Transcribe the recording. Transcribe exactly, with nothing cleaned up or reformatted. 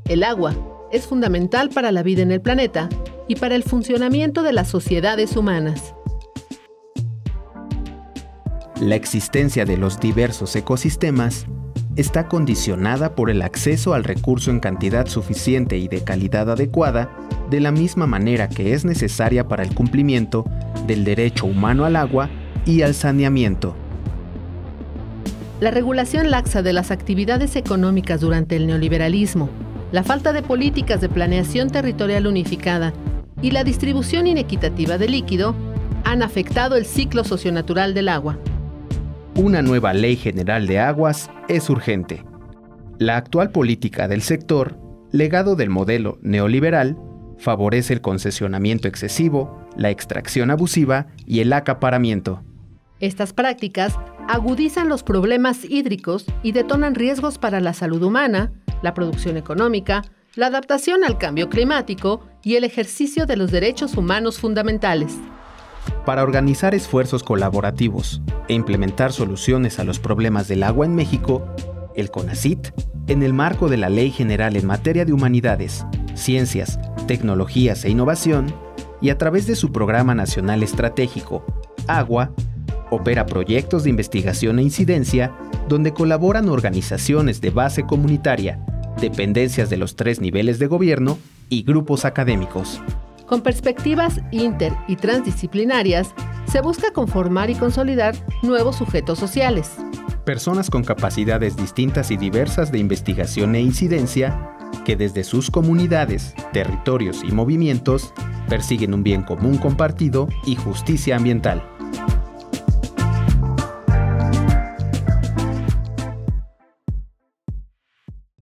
El agua es fundamental para la vida en el planeta y para el funcionamiento de las sociedades humanas. La existencia de los diversos ecosistemas está condicionada por el acceso al recurso en cantidad suficiente y de calidad adecuada, de la misma manera que es necesaria para el cumplimiento del derecho humano al agua y al saneamiento. La regulación laxa de las actividades económicas durante el neoliberalismo, la falta de políticas de planeación territorial unificada y la distribución inequitativa de líquido han afectado el ciclo socionatural del agua. Una nueva Ley General de Aguas es urgente. La actual política del sector, legado del modelo neoliberal, favorece el concesionamiento excesivo, la extracción abusiva y el acaparamiento. Estas prácticas agudizan los problemas hídricos y detonan riesgos para la salud humana, la producción económica, la adaptación al cambio climático y el ejercicio de los derechos humanos fundamentales. Para organizar esfuerzos colaborativos e implementar soluciones a los problemas del agua en México, el CONACYT, en el marco de la Ley General en materia de humanidades, ciencias, tecnologías e innovación, y a través de su Programa Nacional Estratégico, Agua, opera proyectos de investigación e incidencia donde colaboran organizaciones de base comunitaria, dependencias de los tres niveles de gobierno y grupos académicos. Con perspectivas inter- y transdisciplinarias, se busca conformar y consolidar nuevos sujetos sociales. Personas con capacidades distintas y diversas de investigación e incidencia que desde sus comunidades, territorios y movimientos persiguen un bien común compartido y justicia ambiental.